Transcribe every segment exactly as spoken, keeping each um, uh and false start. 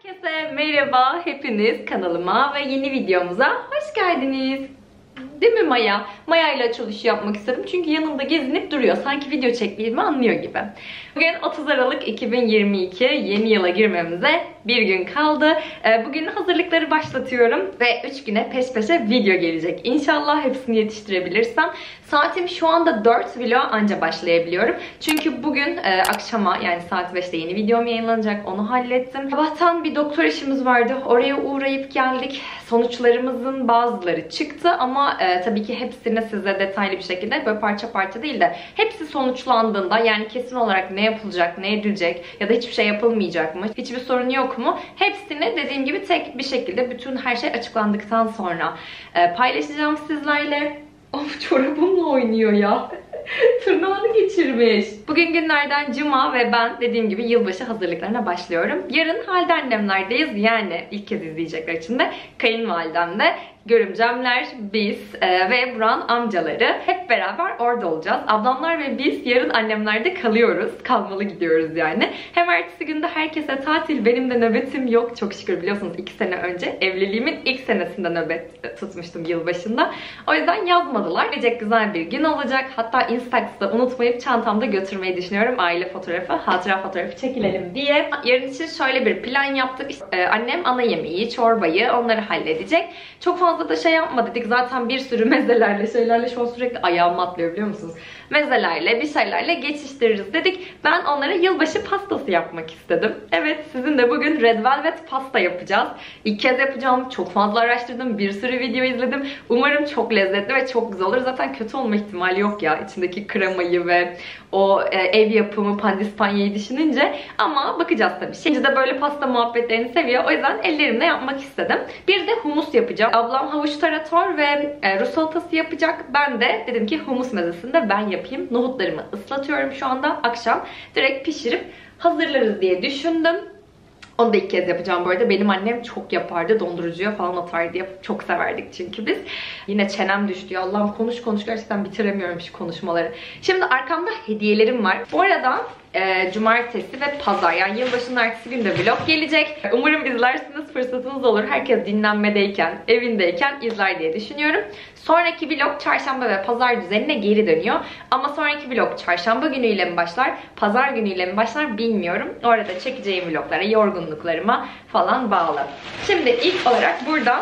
Herkese merhaba, hepiniz kanalıma ve yeni videomuza hoş geldiniz. Değil mi Maya? Maya ile açılış yapmak istedim çünkü yanımda gezinip duruyor. Sanki video çektiğimi anlıyor gibi. Bugün otuz Aralık iki bin yirmi iki, yeni yıla girmemize bir gün kaldı. Bugün hazırlıkları başlatıyorum ve üç güne peş peşe video gelecek. İnşallah hepsini yetiştirebilirsem. Saatim şu anda dört, vloga anca başlayabiliyorum. Çünkü bugün e, akşama, yani saat beşte yeni videom yayınlanacak. Onu hallettim. Sabahtan bir doktor işimiz vardı. Oraya uğrayıp geldik. Sonuçlarımızın bazıları çıktı ama e, tabii ki hepsini size detaylı bir şekilde, böyle parça parça değil de hepsi sonuçlandığında, yani kesin olarak ne yapılacak, ne edilecek ya da hiçbir şey yapılmayacak mı, hiçbir sorun yok mu, hepsini dediğim gibi tek bir şekilde bütün her şey açıklandıktan sonra e, paylaşacağım sizlerle. Of, çorabımla oynuyor ya. Tırnağını geçirmiş. Bugün günlerden cuma ve ben dediğim gibi yılbaşı hazırlıklarına başlıyorum. Yarın halde annemlerdeyiz. Yani ilk kez izleyecekler için de kayınvalidemde, görümcemler, biz e, ve Burak'ın amcaları hep beraber orada olacağız. Ablamlar ve biz yarın annemlerde kalıyoruz. Kalmalı gidiyoruz yani. Hem ertesi günde herkese tatil. Benim de nöbetim yok. Çok şükür, biliyorsunuz iki sene önce evliliğimin ilk senesinde nöbet tutmuştum yılbaşında. O yüzden yazmadılar. Gelecek güzel bir gün olacak. Hatta Instax'ta unutmayıp çantamda götürmeyi düşünüyorum. Aile fotoğrafı, hatıra fotoğrafı çekilelim diye. Yarın için şöyle bir plan yaptık. Ee, annem ana yemeği, çorbayı, onları halledecek. Çok fazla da şey yapma dedik. Zaten bir sürü mezelerle, şeylerle şu an sürekli ayağım atlıyor, biliyor musunuz? Mezelerle, bir şeylerle geçiştiririz dedik. Ben onlara yılbaşı pastası yapmak istedim. Evet, sizin de bugün Red Velvet pasta yapacağız. İlk kez yapacağım. Çok fazla araştırdım. Bir sürü video izledim. Umarım çok lezzetli ve çok güzel olur. Zaten kötü olma ihtimali yok ya. İçindeki kremayı ve o e, ev yapımı pandispanyayı düşününce. Ama bakacağız tabii. Şimdi de böyle pasta muhabbetlerini seviyor. O yüzden ellerimle yapmak istedim. Bir de humus yapacağım. Ablam havuç tarator ve e, Rus salatası yapacak. Ben de dedim ki humus mezesini de ben yapayım. Nohutlarımı ıslatıyorum şu anda. Akşam direkt pişirip hazırlarız diye düşündüm. Onu da ilk kez yapacağım bu arada. Benim annem çok yapardı. Dondurucuya falan atardı diye. Çok severdik çünkü biz. Yine çenem düştü ya. Allah'ım, konuş konuş. Gerçekten bitiremiyorum şu konuşmaları. Şimdi arkamda hediyelerim var. Bu arada e, cumartesi ve pazar, yani yılbaşının ertesi günde vlog gelecek. Umarım izlersiniz. Fırsatınız olur. Herkes dinlenmedeyken, evindeyken izler diye düşünüyorum. Sonraki vlog çarşamba ve pazar düzenine geri dönüyor. Ama sonraki vlog çarşamba günüyle mi başlar, pazar günüyle mi başlar bilmiyorum. Orada çekeceğim vloglara, yorgunluklarıma falan bağlı. Şimdi ilk olarak burada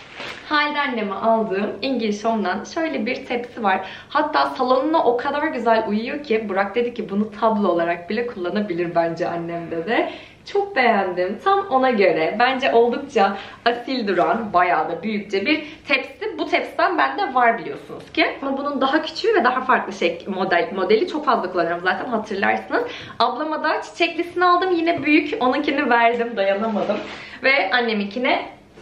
halde anneme aldığım İngiliz Home'dan şöyle bir tepsi var. Hatta salonuna o kadar güzel uyuyor ki Burak dedi ki bunu tablo olarak bile kullanabilir bence annem de. Çok beğendim. Tam ona göre. Bence oldukça asil duran, bayağı da büyükçe bir tepsi. Bu tepsiden bende var, biliyorsunuz ki. Ama bunun daha küçüğü ve daha farklı şey, model, modeli çok fazla kullanıyorum zaten, hatırlarsınız. Ablama da çiçeklisini aldım. Yine büyük. Onunkini verdim. Dayanamadım. Ve anneminkine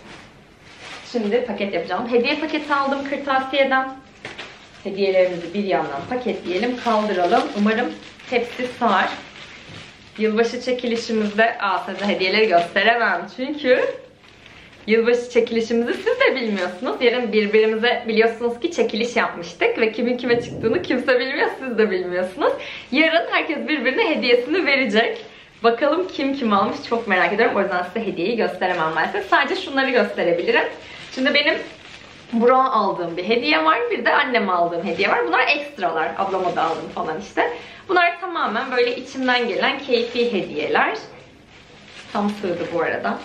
şimdi paket yapacağım. Hediye paketi aldım kırtasiyeden. Hediyelerimizi bir yandan paketleyelim, kaldıralım. Umarım tepsi sığar. Yılbaşı çekilişimizde, aa size hediyeleri gösteremem çünkü yılbaşı çekilişimizi siz de bilmiyorsunuz. Yarın birbirimize, biliyorsunuz ki çekiliş yapmıştık ve kimin kime çıktığını kimse bilmiyor, siz de bilmiyorsunuz. Yarın herkes birbirine hediyesini verecek. Bakalım kim kim almış, çok merak ediyorum. O yüzden size hediyeyi gösteremem maalesef. Sadece şunları gösterebilirim. Şimdi benim Burak'a aldığım bir hediye var. Bir de anneme aldığım hediye var. Bunlar ekstralar. Ablama da aldım falan işte. Bunlar tamamen böyle içimden gelen keyfi hediyeler. Tam sığdı bu arada.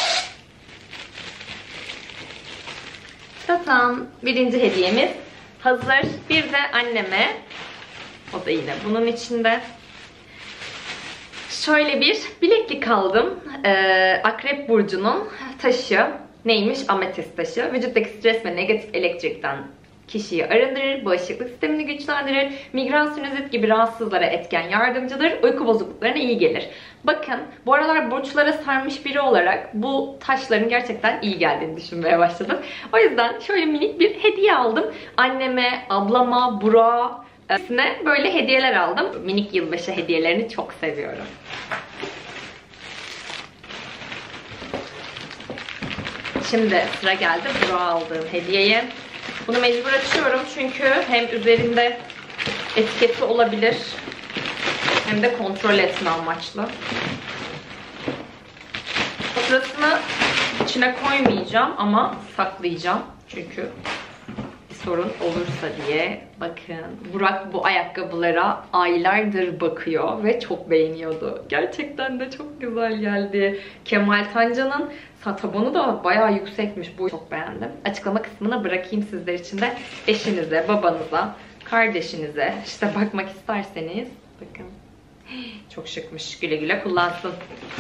Tatam. Birinci hediyemiz hazır. Bir de anneme. O da yine bunun içinde. Şöyle bir bileklik aldım. Ee, Akrep burcunun taşı. Neymiş? Ametist taşı. Vücuttaki stres ve negatif elektrikten kişiyi arındırır, bağışıklık sistemini güçlendirir, migren, sinüzit gibi rahatsızlara etken yardımcıdır, uyku bozukluklarına iyi gelir. Bakın, bu aralar burçlara sarmış biri olarak bu taşların gerçekten iyi geldiğini düşünmeye başladım. O yüzden şöyle minik bir hediye aldım. Anneme, ablama, Burak'a, hepsine böyle hediyeler aldım. Minik yılbaşı hediyelerini çok seviyorum. Şimdi sıra geldi Burak'a aldığım hediyeye. Bunu mecbur açıyorum çünkü hem üzerinde etiketi olabilir hem de kontrol etme amaçlı. Faturasını içine koymayacağım ama saklayacağım. Çünkü bir sorun olursa diye. Bakın, Burak bu ayakkabılara aylardır bakıyor ve çok beğeniyordu. Gerçekten de çok güzel geldi. Kemal Tanca'nın tabanı da bayağı yüksekmiş. Bu çok beğendim. Açıklama kısmına bırakayım sizler için de. Eşinize, babanıza, kardeşinize işte bakmak isterseniz. Bakın. Çok şıkmış. Güle güle kullansın.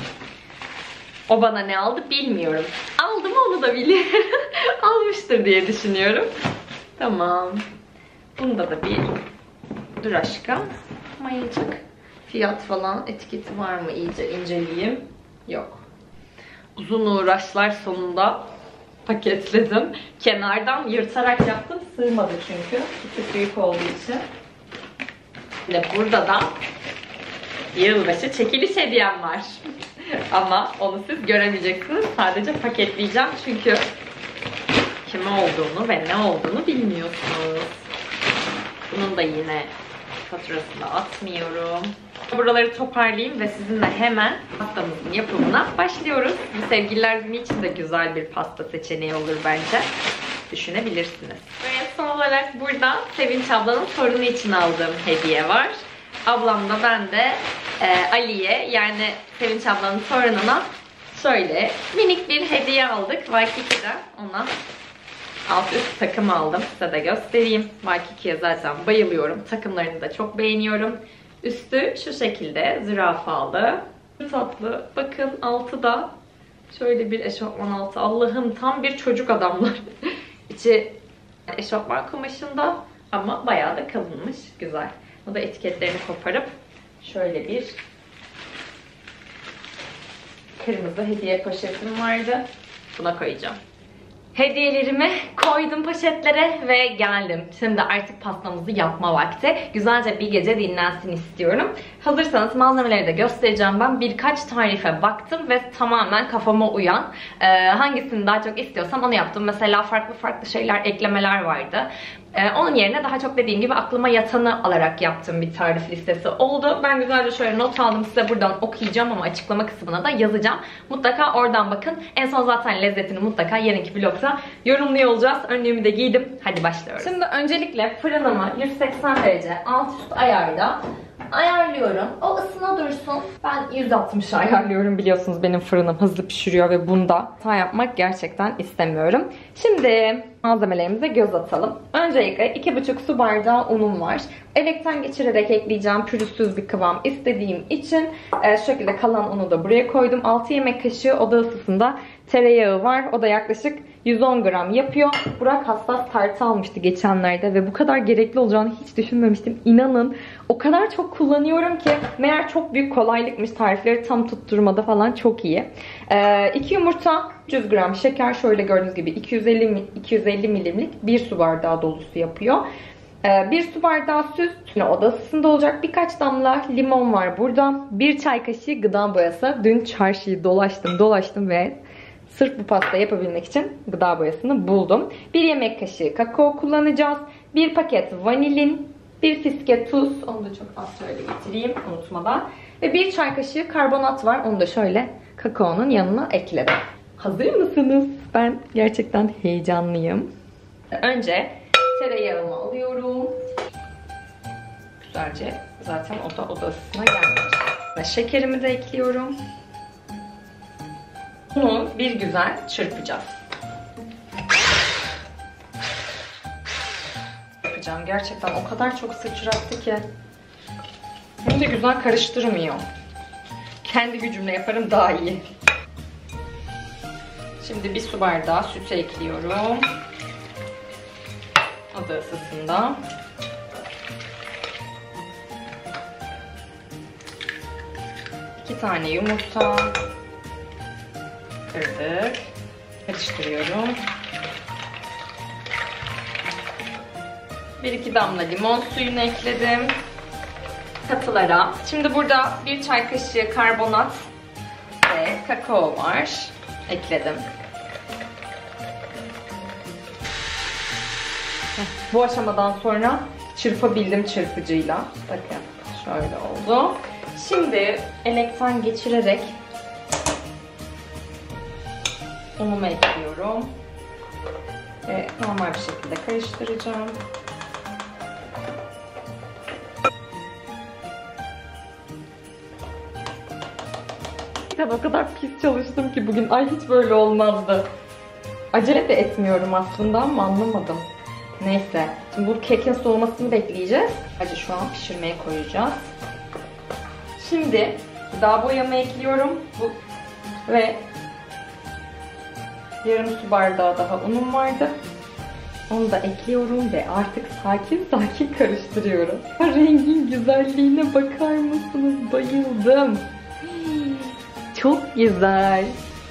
O bana ne aldı bilmiyorum. Aldı mı onu da biliyorum. Almıştır diye düşünüyorum. Tamam. Bunda da bir dur aşkım. Mayacık. Fiyat falan etiketi var mı? İyice inceleyeyim. Yok. Uzun uğraşlar sonunda paketledim. Kenardan yırtarak yaptım. Sığmadı çünkü. Küçük büyük olduğu için. Ve burada da yılbaşı çekiliş hediyem var. Ama onu siz göremeyeceksiniz. Sadece paketleyeceğim çünkü kime olduğunu ve ne olduğunu bilmiyorsunuz. Bunun da yine faturasını atmıyorum. Buraları toparlayayım ve sizinle hemen pastamızın yapımına başlıyoruz. Bu sevgililer günü için de güzel bir pasta seçeneği olur bence. Düşünebilirsiniz. Ve son olarak burada Sevinç ablanın torunu için aldığım hediye var. Ablam da ben de e, Ali'ye, yani Sevinç ablanın torununa şöyle minik bir hediye aldık. Waikiki'den ona alt üst takım aldım. Size de göstereyim. Waikiki'ye zaten bayılıyorum. Takımlarını da çok beğeniyorum. Üstü şu şekilde zürafalı. Tatlı. Bakın altı da şöyle bir eşofman altı. Allah'ım, tam bir çocuk adamlar. İçi eşofman kumaşında ama bayağı da kalınmış. Güzel. Bu da etiketlerini koparıp şöyle bir kırmızı hediye poşetim vardı. Buna koyacağım. Hediyelerimi koydum poşetlere ve geldim. Şimdi artık pastamızı yapma vakti. Güzelce bir gece dinlensin istiyorum. Hazırsanız malzemeleri de göstereceğim ben. Birkaç tarife baktım ve tamamen kafama uyan. Ee, hangisini daha çok istiyorsam onu yaptım. Mesela farklı farklı şeyler, eklemeler vardı. Ee, onun yerine daha çok dediğim gibi aklıma yatanı alarak yaptığım bir tarif listesi oldu. Ben güzelce şöyle not aldım, size buradan okuyacağım ama açıklama kısmına da yazacağım. Mutlaka oradan bakın. En son zaten lezzetini mutlaka yarınki vlogda yorumluyor olacağız. Önlüğümü de giydim. Hadi başlıyoruz. Şimdi öncelikle fırınımı yüz seksen derece alt üst ayarda ayarlıyorum. O ısına dursun. Ben yüz altmışa ayarlıyorum. Biliyorsunuz benim fırınım hızlı pişiriyor ve bunda hata yapmak gerçekten istemiyorum. Şimdi malzemelerimize göz atalım. Öncelikle iki buçuk su bardağı unum var. Elekten geçirerek ekleyeceğim, pürüzsüz bir kıvam istediğim için e, şu şekilde kalan unu da buraya koydum. altı yemek kaşığı oda ısısında tereyağı var. O da yaklaşık yüz on gram yapıyor. Burak hassas tartı almıştı geçenlerde ve bu kadar gerekli olacağını hiç düşünmemiştim. İnanın o kadar çok kullanıyorum ki meğer çok büyük kolaylıkmış, tarifleri tam tutturmada falan çok iyi. Ee, iki yumurta, yüz gram şeker, şöyle gördüğünüz gibi iki yüz elli, iki yüz elli milimlik bir su bardağı dolusu yapıyor. Ee, bir su bardağı süt, yine oda ısısında olacak. Birkaç damla limon var burada. Bir çay kaşığı gıda boyası. Dün çarşıyı dolaştım dolaştım ve sırf bu pasta yapabilmek için gıda boyasını buldum. Bir yemek kaşığı kakao kullanacağız. Bir paket vanilin, bir fiske tuz. Onu da çok az şöyle getireyim unutmadan. Ve bir çay kaşığı karbonat var. Onu da şöyle kakaonun yanına ekledim. Hazır mısınız? Ben gerçekten heyecanlıyım. Önce tereyağımı alıyorum. Güzelce zaten oda oda ısısına gelmiş. Ve şekerimi de ekliyorum. Bunu bir güzel çırpacağız. Yapacağım. Gerçekten o kadar çok sıçrattı ki. Hem de güzel karıştırmıyor. Kendi gücümle yaparım daha iyi. Şimdi bir su bardağı sütü ekliyorum. Oda ısısında. İki tane yumurta. Kırdık. Karıştırıyorum. Bir iki damla limon suyunu ekledim. Katılara. Şimdi burada bir çay kaşığı karbonat ve kakao var. Ekledim. Bu aşamadan sonra çırpabildim çırpıcıyla. Bakın şöyle oldu. Şimdi elekten geçirerek unumu ekliyorum. Ve normal bir şekilde karıştıracağım. O kadar pis çalıştım ki bugün. Ay hiç böyle olmazdı. Acele de etmiyorum aslında ama anlamadım. Neyse. Şimdi bu kekin soğumasını bekleyeceğiz. Hadi şu an pişirmeye koyacağız. Şimdi gıda boyamı ekliyorum. Bu ve yarım su bardağı daha unum vardı. Onu da ekliyorum ve artık sakin sakin karıştırıyorum. Rengin güzelliğine bakar mısınız? Bayıldım. Çok güzel.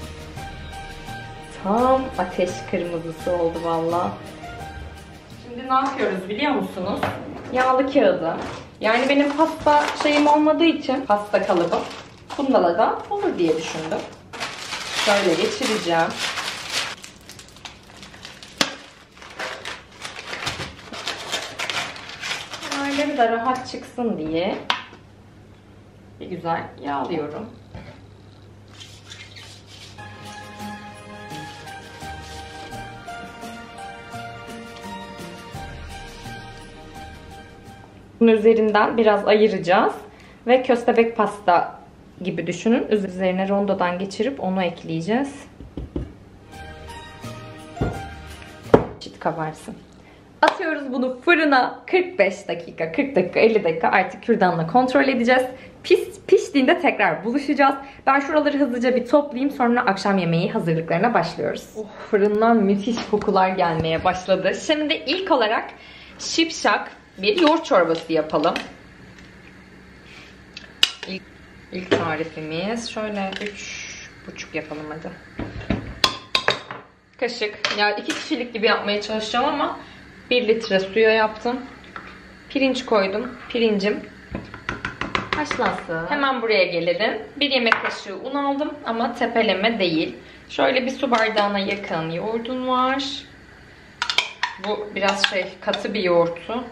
Tam ateş kırmızısı oldu valla. Şimdi ne yapıyoruz biliyor musunuz? Yağlı kağıdı. Yani benim pasta şeyim olmadığı için pasta kalıbım. Bunda da olur diye düşündüm. Şöyle geçireceğim. Kenarları da rahat çıksın diye bir güzel yağlıyorum. Bunun üzerinden biraz ayıracağız ve köstebek pasta gibi düşünün. Üzerine rondodan geçirip onu ekleyeceğiz. Çit kabarsın. Atıyoruz bunu fırına. kırk beş dakika, kırk dakika, elli dakika artık kürdanla kontrol edeceğiz. Pis, piştiğinde tekrar buluşacağız. Ben şuraları hızlıca bir toplayayım, sonra akşam yemeği hazırlıklarına başlıyoruz. Oh, fırından müthiş kokular gelmeye başladı. Şimdi ilk olarak şipşak bir yoğurt çorbası yapalım. İlk, ilk tarifimiz şöyle üç buçuk yapalım hadi. Kaşık. Yani iki kişilik gibi yapmaya çalışacağım ama bir litre suya yaptım. Pirinç koydum. Pirincim haşlansın. Hemen buraya gelelim. Bir yemek kaşığı un aldım ama tepeleme değil. Şöyle bir su bardağına yakın yoğurdum var. Bu biraz şey katı bir yoğurtu.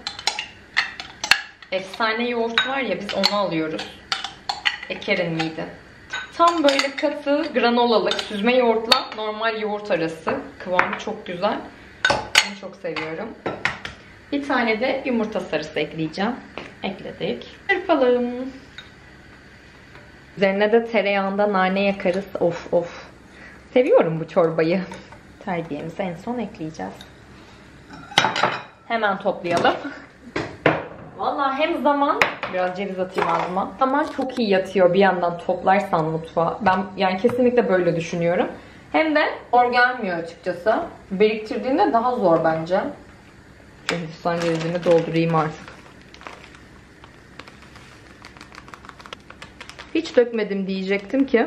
Efsane yoğurt var ya, biz onu alıyoruz. Eker'in miydi? Tam böyle katı granolalık süzme yoğurtla normal yoğurt arası. Kıvamı çok güzel. Bunu çok seviyorum. Bir tane de yumurta sarısı ekleyeceğim. Ekledik. Çırpalım. Üzerine de tereyağında nane yakarız. Of of. Seviyorum bu çorbayı. Terbiyemizi en son ekleyeceğiz. Hemen toplayalım. Vallahi hem zaman, biraz ceviz atayım ağzıma. Zaman çok iyi yatıyor bir yandan toplarsan mutfağa. Ben yani kesinlikle böyle düşünüyorum. Hem de zor gelmiyor açıkçası. Biriktirdiğinde daha zor bence. Şöyle Hindistan cevizini doldurayım artık. Hiç dökmedim diyecektim ki.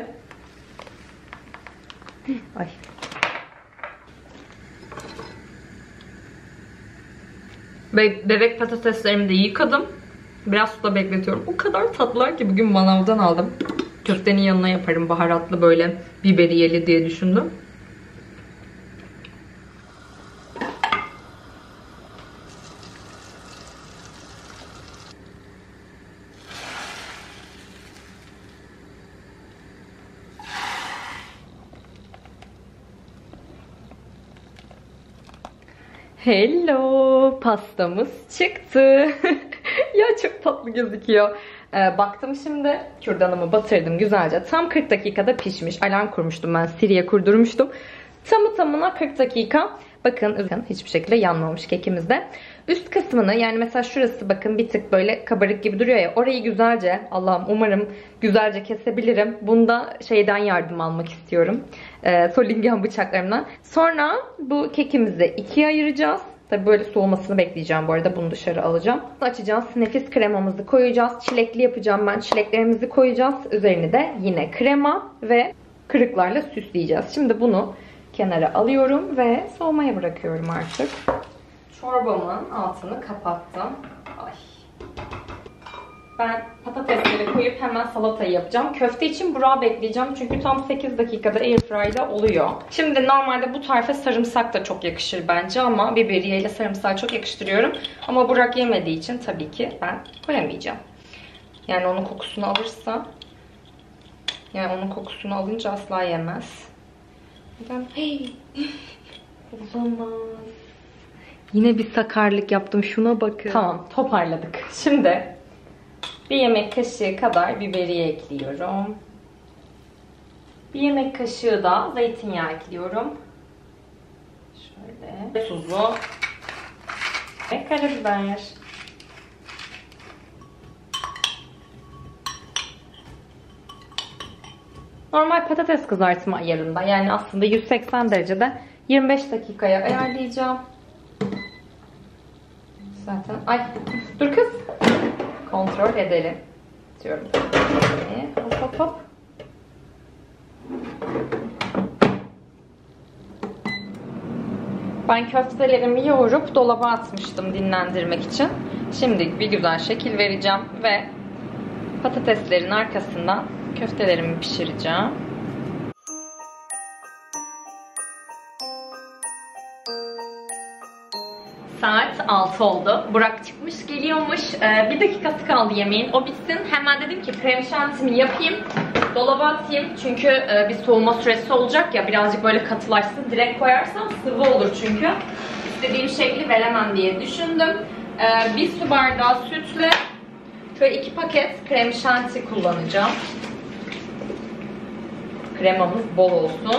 Ay. Be bebek patateslerimi de yıkadım. Biraz suda bekletiyorum. O kadar tatlılar ki bugün manavdan aldım. Köftenin yanına yaparım baharatlı böyle biberiyeli diye düşündüm. Hello, pastamız çıktı. Ya çok tatlı gözüküyor. Ee, baktım şimdi, kürdanımı batırdım güzelce. Tam kırk dakikada pişmiş. Alarm kurmuştum ben, Siri'ye kurdurmuştum. Tamı tamına kırk dakika. Bakın, bakın hiçbir şekilde yanmamış kekimizde. Üst kısmını, yani mesela şurası bakın bir tık böyle kabarık gibi duruyor ya. Orayı güzelce, Allah'ım umarım güzelce kesebilirim. Bunda şeyden yardım almak istiyorum. Ee, Solingen bıçaklarımdan. Sonra bu kekimizi ikiye ayıracağız. Tabii böyle soğumasını bekleyeceğim bu arada. Bunu dışarı alacağım. Açacağız. Nefis kremamızı koyacağız. Çilekli yapacağım ben. Çileklerimizi koyacağız. Üzerini de yine krema ve kırıklarla süsleyeceğiz. Şimdi bunu kenara alıyorum ve soğumaya bırakıyorum artık. Çorbamın altını kapattım. Ay. Ben patatesleri koyup hemen salatayı yapacağım. Köfte için Burak'ı bekleyeceğim. Çünkü tam sekiz dakikada airfryer'da oluyor. Şimdi normalde bu tarife sarımsak da çok yakışır bence ama biberiye ile sarımsağı çok yakıştırıyorum. Ama Burak yemediği için tabii ki ben koyamayacağım. Yani onun kokusunu alırsa, yani onun kokusunu alınca asla yemez. Hey. Olamaz. Yine bir sakarlık yaptım. Şuna bakın. Tamam, toparladık. Şimdi bir yemek kaşığı kadar biberiye ekliyorum. Bir yemek kaşığı da zeytinyağı ekliyorum. Şöyle tuzu ve karabiber. Normal patates kızartma ayarında, yani aslında yüz seksen derecede yirmi beş dakikaya ayarlayacağım. Zaten ay dur kız. Kontrol edelim. Diyorum. Hop hop hop. Ben köftelerimi yoğurup dolaba atmıştım dinlendirmek için. Şimdi bir güzel şekil vereceğim ve patateslerin arkasından köftelerimi pişireceğim. Saat altı oldu. Burak çıkmış, geliyormuş. Ee, bir dakikası kaldı yemeğin. O bitsin. Hemen dedim ki krem şantimi yapayım. Dolaba atayım. Çünkü e, bir soğuma süresi olacak ya. Birazcık böyle katılaşsın. Direkt koyarsam sıvı olur çünkü. İstediğim şekli veremem diye düşündüm. Ee, bir su bardağı sütle şöyle iki paket krem şanti kullanacağım. Kremamız bol olsun.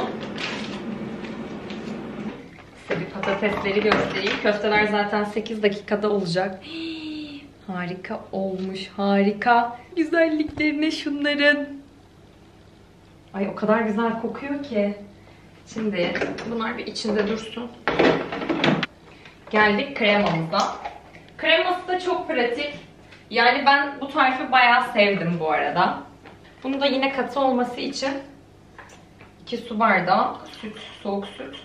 Size bir patatesleri göstereyim. Köfteler zaten sekiz dakikada olacak. Hii, harika olmuş, harika. Güzelliklerine şunların. Ay o kadar güzel kokuyor ki. Şimdi bunlar bir içinde dursun. Geldik kremamıza. Kreması da çok pratik. Yani ben bu tarifi bayağı sevdim bu arada. Bunu da yine katı olması için iki su bardağı süt, soğuk süt.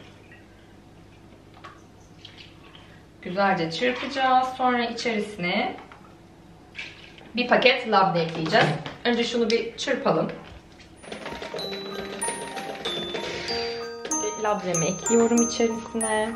Güzelce çırpacağız. Sonra içerisine bir paket labne ekleyeceğiz. Önce şunu bir çırpalım. Labnemi ekliyorum içerisine.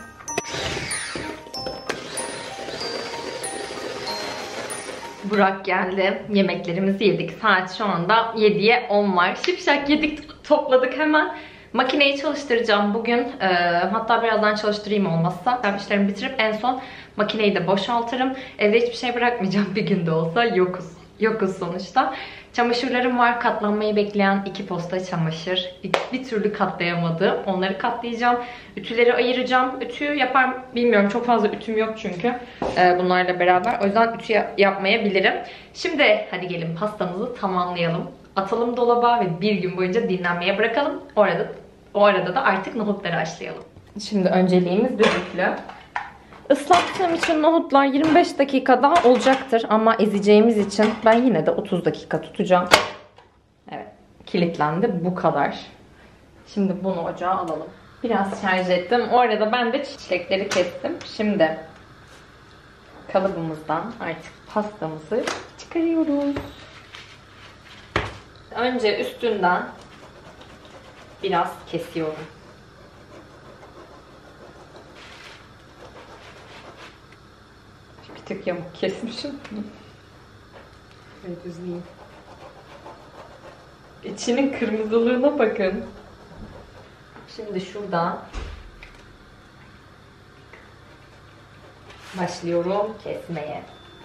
Burak geldi. Yemeklerimizi yedik. Saat şu anda yediye on var. Şipşak yedik, topladık hemen. Makineyi çalıştıracağım bugün. Ee, hatta birazdan çalıştırayım olmazsa. Ben işlerimi bitirip en son makineyi de boşaltırım. Evde hiçbir şey bırakmayacağım, bir günde olsa. Yokuz. Yokuz sonuçta. Çamaşırlarım var. Katlanmayı bekleyen iki posta çamaşır. Bir, bir türlü katlayamadığım. Onları katlayacağım. Ütüleri ayıracağım. Ütüyü yapar bilmiyorum. Çok fazla ütüm yok çünkü. Ee, bunlarla beraber. O yüzden ütü yapmayabilirim. Şimdi hadi gelin pastamızı tamamlayalım. Atalım dolaba ve bir gün boyunca dinlenmeye bırakalım. Orada, o arada da artık nohutları haşlayalım. Şimdi önceliğimiz düdüklü. Islattığım için nohutlar yirmi beş dakikada olacaktır. Ama ezeceğimiz için ben yine de otuz dakika tutacağım. Evet, kilitlendi. Bu kadar. Şimdi bunu ocağa alalım. Biraz şarj ettim. O arada ben de çiçekleri kestim. Şimdi kalıbımızdan artık pastamızı çıkarıyoruz. Önce üstünden biraz kesiyorum. Bir tık yamuk kesmişim. Evet, düzleyeyim. İçinin kırmızılığına bakın. Şimdi şuradan başlıyorum kesmeye.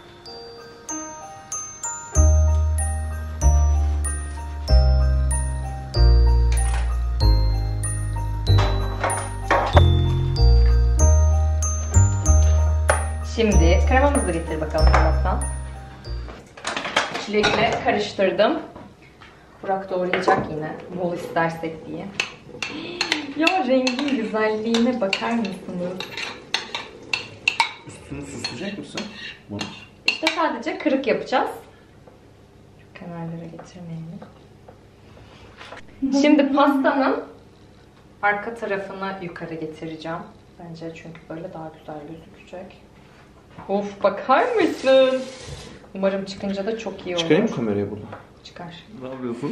Şimdi kremamızı getir bakalım dolaptan. Çilekle karıştırdım. Burak doğrayacak yine. Bol istersek diye. Ya rengin güzelliğine bakar mısınız? Üstünü süsleyecek misin? Bunu. İşte sadece kırık yapacağız. Şu kenarlara getirmeyelim. Şimdi pastanın arka tarafını yukarı getireceğim. Bence çünkü böyle daha güzel gözükecek. Of, bakar mısın? Umarım çıkınca da çok iyi olur. Çıkarayım mı kamerayı burada? Çıkar. Ne yapıyorsun?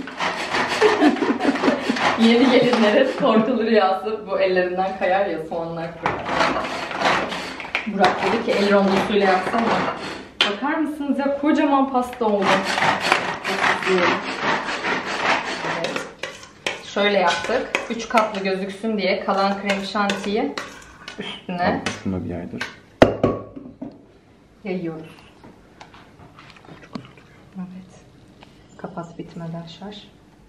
Yeni gelinlere korkulu rüyası. Bu ellerinden kayar ya soğanlar fırlar. Burak dedi ki el rondosuyla yapsana. Bakar mısınız ya, kocaman pasta oldu. Evet. şöyle yaptık. üç katlı gözüksün diye kalan krem şantiyi üstüne Şuna bir yaydır. yayıyoruz. Evet. Kapat bitmeden şarj.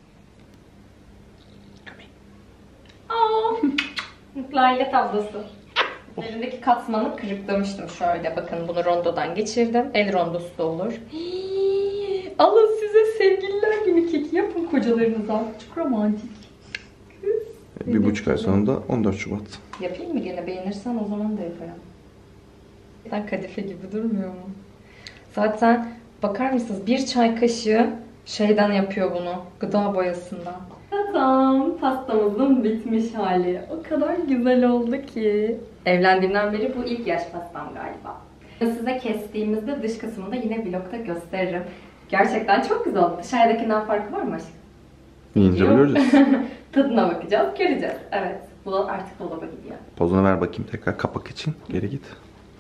Aa, mutlu aile tablosu. Elimdeki katmanı kırıklamıştım şöyle. Bakın bunu rondodan geçirdim. El rondosu da olur. Hii, alın size sevgililer günü keki yapın kocalarınıza. Çok romantik. Kız. Bir buçuk ay sonra da on dört Şubat. Yapayım mı gene? Beğenirsen o zaman da yaparım. Zaten kadife gibi durmuyor mu? Zaten bakar mısınız? Bir çay kaşığı şeyden yapıyor bunu. Gıda boyasından. Tamam. Pastamızın bitmiş hali. O kadar güzel oldu ki. Evlendiğimden beri bu ilk yaş pastam galiba. Size kestiğimizde dış kısmını da yine vlogda gösteririm. Gerçekten çok güzel oldu. Dışarıdakinden farkı var mı aşkım? Yiyince göreceğiz. Tadına bakacağız, göreceğiz. Evet. Bu artık dolaba gidiyor. Pozunu ver bakayım tekrar kapak için. Geri git.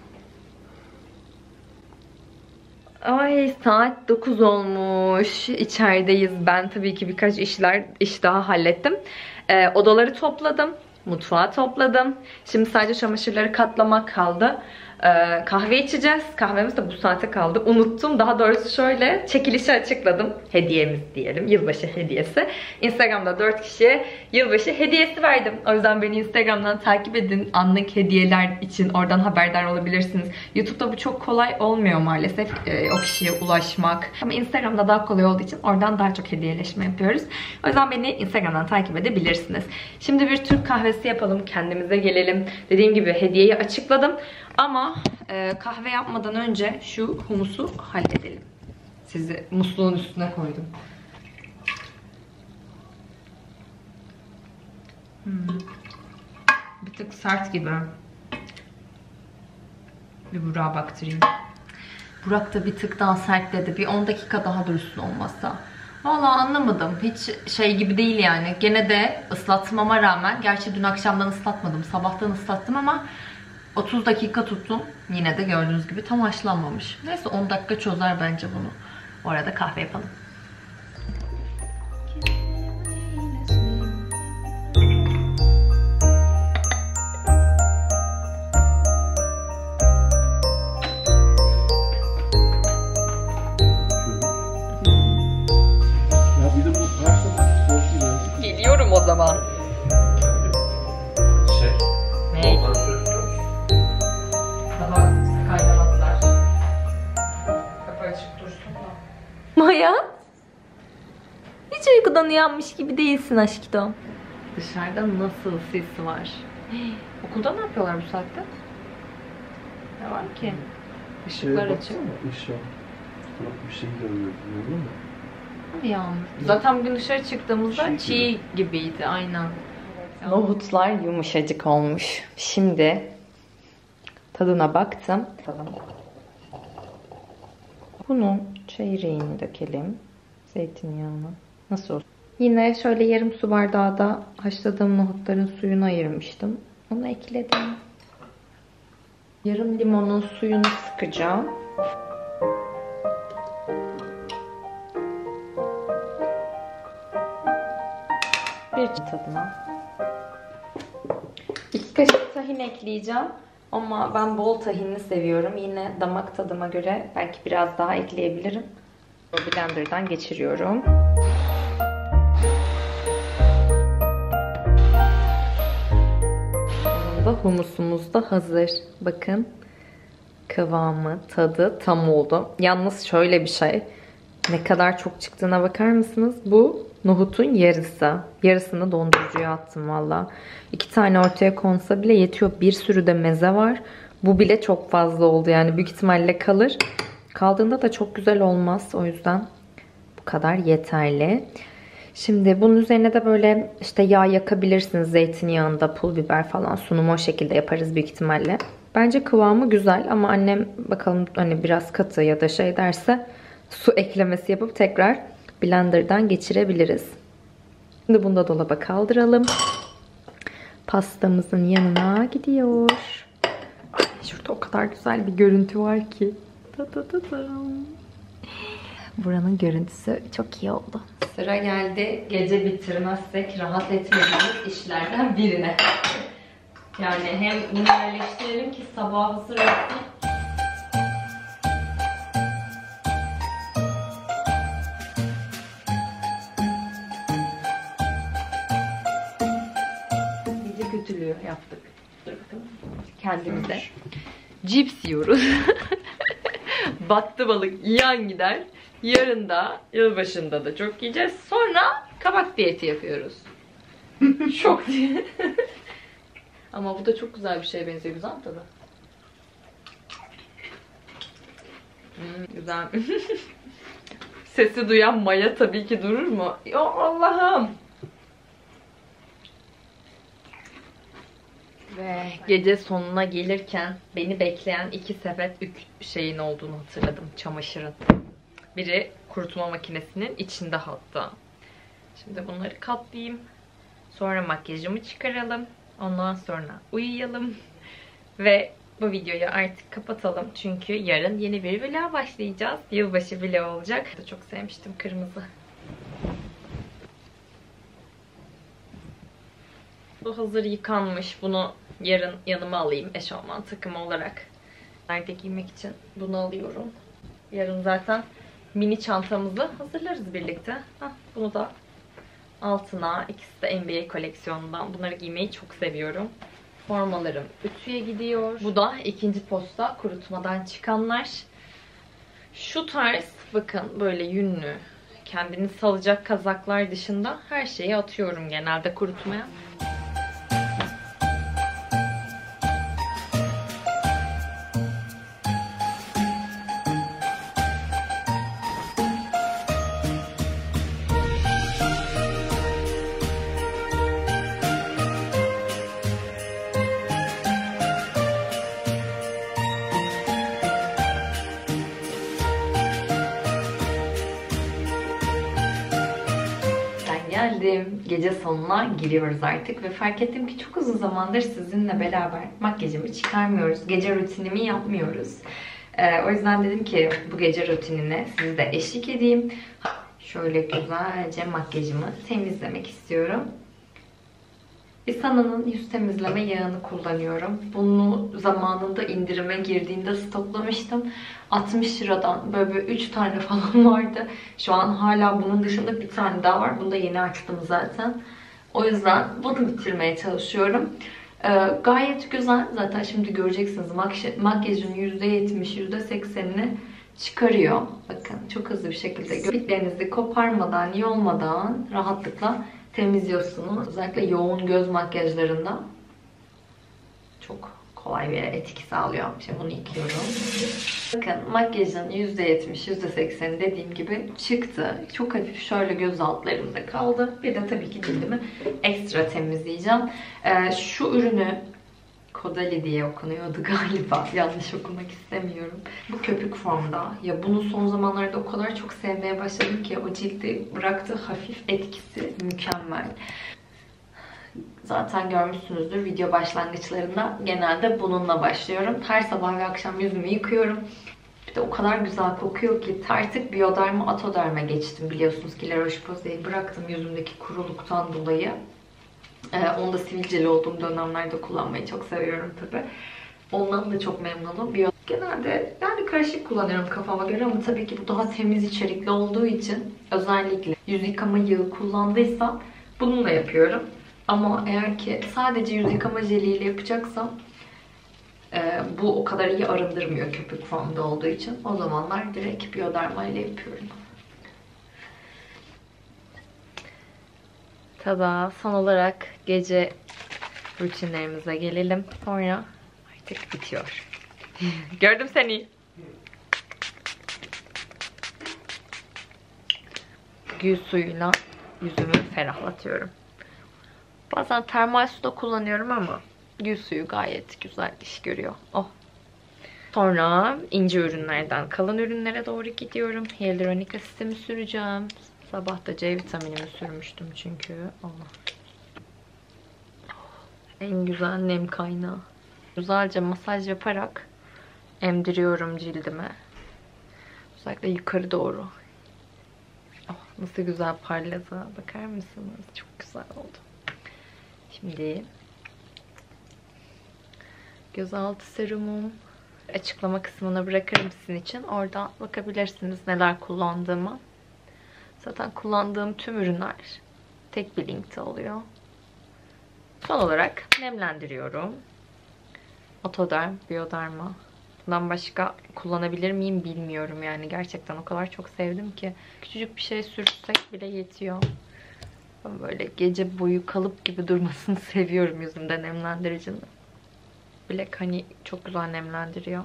Ay saat dokuz olmuş. İçerideyiz. Ben tabii ki birkaç işler iş daha hallettim. Ee, odaları topladım. Mutfağı topladım. Şimdi sadece çamaşırları katlamak kaldı. Ee, kahve içeceğiz. Kahvemiz de bu saate kaldı. Unuttum. Daha doğrusu şöyle çekilişi açıkladım. Hediyemiz diyelim. Yılbaşı hediyesi. Instagram'da dört kişiye yılbaşı hediyesi verdim. O yüzden beni Instagram'dan takip edin. Anlık hediyeler için oradan haberdar olabilirsiniz. YouTube'da bu çok kolay olmuyor maalesef. Ee, o kişiye ulaşmak. Ama Instagram'da daha kolay olduğu için oradan daha çok hediyeleşme yapıyoruz. O yüzden beni Instagram'dan takip edebilirsiniz. Şimdi bir Türk kahvesi yapalım. Kendimize gelelim. Dediğim gibi hediyeyi açıkladım. Ama e, kahve yapmadan önce şu humusu halledelim. Sizi musluğun üstüne koydum. Hmm. Bir tık sert gibi. Bir Burak'a baktırayım. Burak da bir tık daha sert dedi. Bir on dakika daha dursun olmazsa. Vallahi anlamadım. Hiç şey gibi değil yani. Gene de ıslatmama rağmen. Gerçi dün akşamdan ıslatmadım. Sabahtan ıslattım ama otuz dakika tuttum. Yine de gördüğünüz gibi tam haşlanmamış. Neyse on dakika çözer bence bunu. O arada kahve yapalım. Ya bir de bu varsa Geliyorum o zaman. şey. Ne? Daha kaynamadılar. Kapı açık dursun da. Maya? Hiç uykudan uyanmış gibi değilsin aşkım. Dışarıda nasıl ses var? Hii, okulda ne yapıyorlar bu saatte? Ne var ki? Işıklar açık. Işık. Bir şey görüyorum. Gördün mü? Yağmur. Zaten bugün dışarı çıktığımızda Çiğ çiğ gibiydi aynen. Nohutlar yumuşacık olmuş. Şimdi tadına baktım. Bunun çeyreğini dökelim. Zeytinyağına. Nasıl olsun? Yine şöyle yarım su bardağı da haşladığım nohutların suyunu ayırmıştım. Onu ekledim. Yarım limonun suyunu sıkacağım. Bir tadına. İki kaşık tahin ekleyeceğim. Ama ben bol tahinli seviyorum. Yine damak tadıma göre belki biraz daha ekleyebilirim. Blender'dan geçiriyorum. Sonunda humusumuz da hazır. Bakın. Kıvamı, tadı tam oldu. Yalnız şöyle bir şey. Ne kadar çok çıktığına bakar mısınız? Bu nohutun yarısı. Yarısını dondurucuya attım valla. İki tane ortaya konsa bile yetiyor. Bir sürü de meze var. Bu bile çok fazla oldu. Yani büyük ihtimalle kalır. Kaldığında da çok güzel olmaz. O yüzden bu kadar yeterli. Şimdi bunun üzerine de böyle işte yağ yakabilirsiniz. Zeytinyağında pul biber falan. Sunumu o şekilde yaparız büyük ihtimalle. Bence kıvamı güzel ama annem bakalım hani biraz katı ya da şey derse su eklemesi yapıp tekrar blenderdan geçirebiliriz. Şimdi bunu da dolaba kaldıralım. Pastamızın yanına gidiyor. Şurada o kadar güzel bir görüntü var ki. Ta ta ta ta. Buranın görüntüsü çok iyi oldu. Sıra geldi gece bitirmezsek rahat etmediğimiz işlerden birine. Yani hem bunu yerleştirelim ki sabah hazır olsun. Gece kötülüğü yaptık. Dur bakalım. Kendimize. Cips yiyoruz. Battı balık yiyen gider. Yarın da, yılbaşında da çok yiyeceğiz. Sonra kabak diyeti yapıyoruz. Çok diye. Ama bu da çok güzel bir şeye benziyor. Güzel mi tadı? Hmm, güzel. Sesi duyan Maya tabii ki durur mu? Ya Allah'ım. Ve gece sonuna gelirken beni bekleyen iki sepet ük şeyin olduğunu hatırladım. Çamaşırın. Biri kurutma makinesinin içinde hatta. Şimdi bunları katlayayım. Sonra makyajımı çıkaralım. Ondan sonra uyuyalım. Ve bu videoyu artık kapatalım. Çünkü yarın yeni bir vlog başlayacağız. Yılbaşı vlog olacak. Çok sevmiştim kırmızı. Bu hazır yıkanmış. Bunu yarın yanıma alayım eşofman takımı olarak. Nerede giymek için bunu alıyorum. Yarın zaten mini çantamızı hazırlarız birlikte. Hah, bunu da altına, ikisi de N B A koleksiyonundan. Bunları giymeyi çok seviyorum. Formalarım ütüye gidiyor. Bu da ikinci posta kurutmadan çıkanlar. Şu tarz bakın böyle yünlü, kendini salacak kazaklar dışında her şeyi atıyorum genelde kurutmaya. Geldim. Gece sonuna giriyoruz artık ve fark ettim ki çok uzun zamandır sizinle beraber makyajımı çıkarmıyoruz. Gece rutinimi yapmıyoruz. Ee, o yüzden dedim ki bu gece rutinine sizi de eşlik edeyim. Şöyle güzelce makyajımı temizlemek istiyorum. Isana'nın yüz temizleme yağını kullanıyorum. Bunu zamanında indirime girdiğinde stoklamıştım. altmış liradan böyle üç tane falan vardı. Şu an hala bunun dışında bir tane daha var. Bunu da yeni açtım zaten. O yüzden bunu bitirmeye çalışıyorum. Ee, gayet güzel. Zaten şimdi göreceksiniz makyajın yüzde yetmiş yüzde seksenini çıkarıyor. Bakın çok hızlı bir şekilde kirpiklerinizi koparmadan, yolmadan rahatlıkla temizliyorsunuz. Özellikle yoğun göz makyajlarında çok kolay bir etki sağlıyor. Şimdi bunu yıkıyorum. Bakın makyajın yüzde yetmiş yüzde sekseni dediğim gibi çıktı. Çok hafif şöyle göz altlarımda kaldı. Bir de tabii ki cildimi ekstra temizleyeceğim. Ee, şu ürünü Kodali diye okunuyordu galiba. Yanlış okumak istemiyorum. Bu köpük formda. Ya bunu son zamanlarda o kadar çok sevmeye başladım ki o cilde bıraktığı hafif etkisi mükemmel. Zaten görmüşsünüzdür video başlangıçlarında genelde bununla başlıyorum. Her sabah ve akşam yüzümü yıkıyorum. Bir de o kadar güzel kokuyor ki artık Bioderma Atoderm'e geçtim. Biliyorsunuz ki La Roche-Posay'i bıraktım yüzümdeki kuruluktan dolayı. Ee, onu da sivilceli olduğum dönemlerde kullanmayı çok seviyorum tabi. Ondan da çok memnunum. Bio genelde yani karışık kullanıyorum kafama göre ama tabii ki bu daha temiz içerikli olduğu için özellikle yüz yıkama yağı kullandıysam bununla yapıyorum. Ama eğer ki sadece yüz yıkama jeliyle yapacaksam e, bu o kadar iyi arındırmıyor köpük formda olduğu için. O zamanlar direkt Bioderma ile yapıyorum. Tada, son olarak gece rutinlerimize gelelim. Sonra artık bitiyor. Gördüm seni. Gül suyuyla yüzümü ferahlatıyorum. Bazen termal su da kullanıyorum ama gül suyu gayet güzel iş görüyor. Oh. Sonra ince ürünlerden kalın ürünlere doğru gidiyorum. Hyaluronik asitimi süreceğim. Sabah da C vitaminimi sürmüştüm çünkü. Allah. En güzel nem kaynağı. Güzelce masaj yaparak emdiriyorum cildime. Özellikle yukarı doğru. Nasıl güzel parladı. Bakar mısınız? Çok güzel oldu. Şimdi gözaltı serumum. Açıklama kısmına bırakırım sizin için. Oradan bakabilirsiniz neler kullandığımı. Zaten kullandığım tüm ürünler tek bir linkte oluyor. Son olarak nemlendiriyorum. Otoderm, Bioderma. Bundan başka kullanabilir miyim bilmiyorum yani. Gerçekten o kadar çok sevdim ki. Küçücük bir şey sürsek bile yetiyor. Ben böyle gece boyu kalıp gibi durmasını seviyorum yüzümde nemlendiricinin. Black Honey çok güzel nemlendiriyor.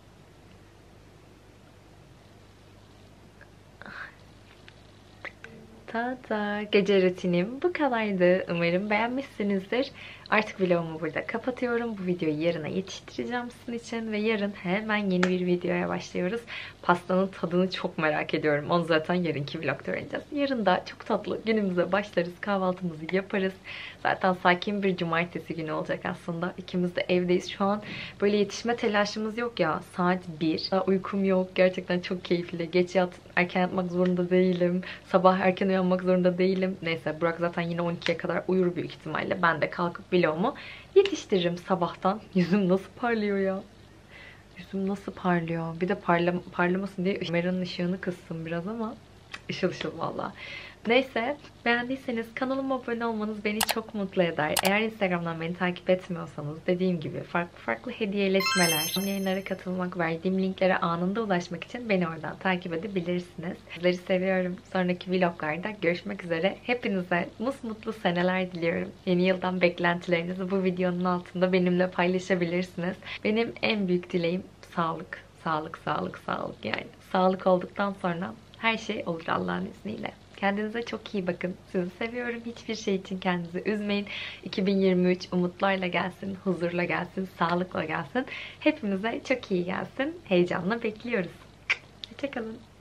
Tada! Gece rutinim bu kadardı. Umarım beğenmişsinizdir. Artık vlogumu burada kapatıyorum. Bu videoyu yarına yetiştireceğim sizin için. Ve yarın hemen yeni bir videoya başlıyoruz. Pastanın tadını çok merak ediyorum. Onu zaten yarınki vlogda öğreneceğiz. Yarın da çok tatlı günümüze başlarız. Kahvaltımızı yaparız. Zaten sakin bir cumartesi günü olacak aslında. İkimiz de evdeyiz şu an. Böyle yetişme telaşımız yok ya. Saat bir. Uykum yok. Gerçekten çok keyifli. Geç yat, erken yatmak zorunda değilim. Sabah erken uyanmak zorunda değilim. Neyse Burak zaten yine on ikiye kadar uyur büyük ihtimalle. Ben de kalkıp vlogumu yetiştiririm sabahtan. Yüzüm nasıl parlıyor ya. Yüzüm nasıl parlıyor. Bir de parlam parlamasın diye kameranın ışığını kıstım biraz ama ışıl ışıl valla. Neyse beğendiyseniz kanalıma abone olmanız beni çok mutlu eder. Eğer Instagram'dan beni takip etmiyorsanız dediğim gibi farklı farklı hediyeleşmeler, yayınlara katılmak, verdiğim linklere anında ulaşmak için beni oradan takip edebilirsiniz. Sizleri seviyorum. Sonraki vloglarda görüşmek üzere. Hepinize musmutlu seneler diliyorum. Yeni yıldan beklentilerinizi bu videonun altında benimle paylaşabilirsiniz. Benim en büyük dileğim sağlık. Sağlık, sağlık, sağlık yani. Sağlık olduktan sonra her şey olur Allah'ın izniyle. Kendinize çok iyi bakın. Sizi seviyorum. Hiçbir şey için kendinizi üzmeyin. iki bin yirmi üç umutlarla gelsin, huzurla gelsin, sağlıkla gelsin. Hepimize çok iyi gelsin. Heyecanla bekliyoruz. Hoşçakalın.